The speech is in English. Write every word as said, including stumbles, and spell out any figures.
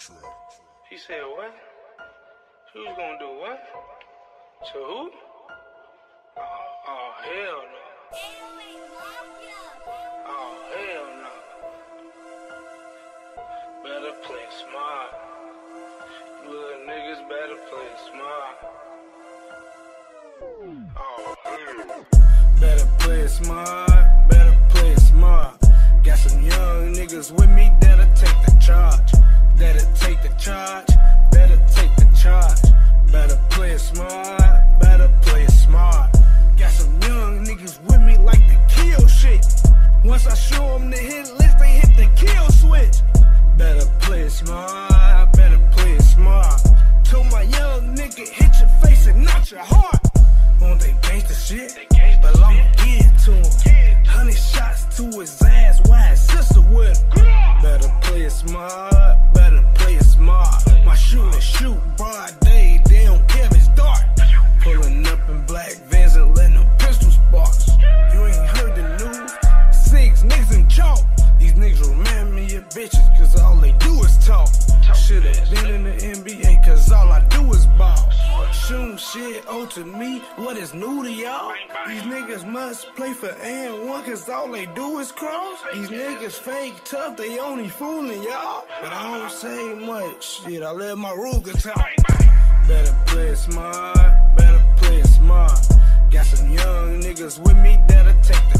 He said what? Who's gonna do what? To who? Oh, oh hell no. Oh hell no. Better play smart. You little niggas better play smart. Oh hell. Better play smart. Better play smart. Got some young niggas with me that'll take the charge. That'll take the charge. Better take the charge. Better play smart. Better play smart. Got some young niggas with me like to kill shit. Once I show them the hit list, they hit the kill switch. Better play smart. Better play smart. Told my young nigga hit your face and not your heart. Want they gangsta shit? But I'ma give it to him. Hundred shots to his ass, why his sister with him. Better play it smart, better play it smart. My shooters shoot broad day, they don't care if it's dark. Pulling up in black Vans and letting them pistol sparks. You ain't heard the news? Six niggas in chalk. These niggas remind me of bitches, cause all they do is talk. Should've been in the N B A, cause all I do is ball. Shooting shit old to me, what is new to y'all? These niggas must play for and one, cause all they do is cross. These niggas fake tough, they only fooling y'all. But I don't say much, shit, I let my Ruger talk. Better play it smart, better play it smart. Got some young niggas with me that'll take